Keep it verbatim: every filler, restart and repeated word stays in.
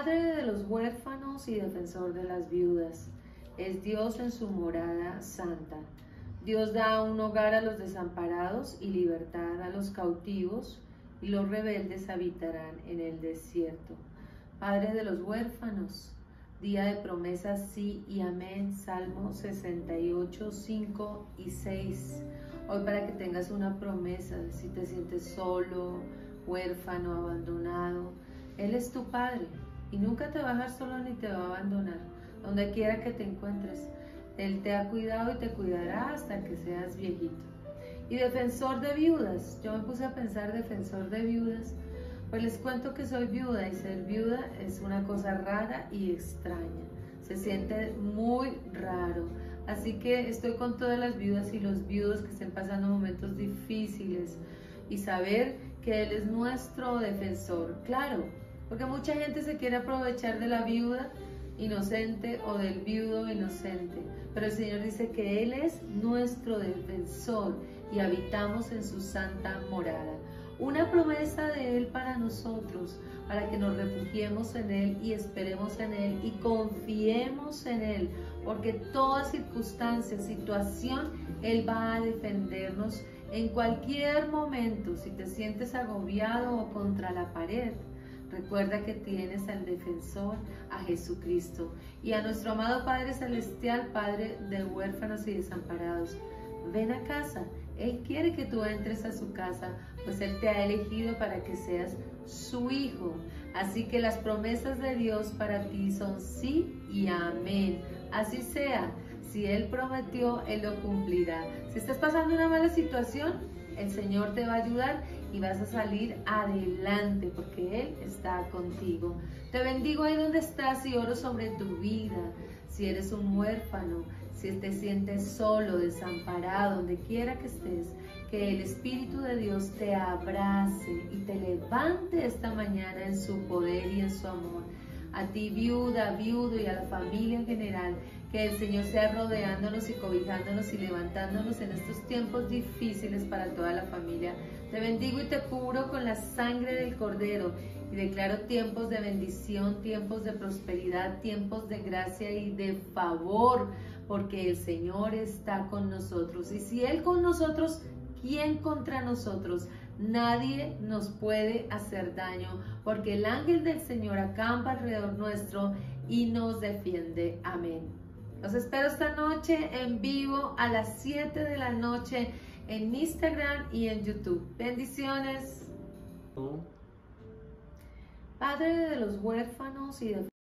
Padre de los huérfanos y defensor de las viudas, es Dios en su morada santa. Dios da un hogar a los desamparados y libertad a los cautivos, y los rebeldes habitarán en el desierto. Padre de los huérfanos, día de promesas sí y amén, Salmo sesenta y ocho, cinco y seis. Hoy para que tengas una promesa, si te sientes solo, huérfano, abandonado, Él es tu Padre y nunca te va a dejar solo ni te va a abandonar, donde quiera que te encuentres. Él te ha cuidado y te cuidará hasta que seas viejito. Y defensor de viudas, yo me puse a pensar defensor de viudas, pues les cuento que soy viuda y ser viuda es una cosa rara y extraña, se siente muy raro, así que estoy con todas las viudas y los viudos que estén pasando momentos difíciles y saber que Él es nuestro defensor, claro, porque mucha gente se quiere aprovechar de la viuda inocente o del viudo inocente, pero el Señor dice que Él es nuestro defensor y habitamos en su santa morada. Una promesa de Él para nosotros, para que nos refugiemos en Él y esperemos en Él y confiemos en Él, porque toda circunstancia, situación, Él va a defendernos en cualquier momento. Si te sientes agobiado o contra la pared, recuerda que tienes al defensor, a Jesucristo, y a nuestro amado Padre Celestial, Padre de huérfanos y desamparados. Ven a casa, Él quiere que tú entres a su casa, pues Él te ha elegido para que seas su hijo. Así que las promesas de Dios para ti son sí y amén. Así sea, si Él prometió, Él lo cumplirá. Si estás pasando una mala situación, el Señor te va a ayudar y vas a salir adelante porque Él está contigo. Te bendigo ahí donde estás y oro sobre tu vida. Si eres un huérfano, si te sientes solo, desamparado, donde quiera que estés, que el Espíritu de Dios te abrace y te levante esta mañana en su poder y en su amor. A ti, viuda, viudo, y a la familia en general, que el Señor sea rodeándonos y cobijándonos y levantándonos en estos tiempos difíciles para toda la familia. Te bendigo y te cubro con la sangre del Cordero y declaro tiempos de bendición, tiempos de prosperidad, tiempos de gracia y de favor, porque el Señor está con nosotros. Y si Él con nosotros, ¿quién contra nosotros? Nadie nos puede hacer daño, porque el ángel del Señor acampa alrededor nuestro y nos defiende. Amén. Los espero esta noche en vivo a las siete de la noche en Instagram y en YouTube. Bendiciones. Padre de los huérfanos y de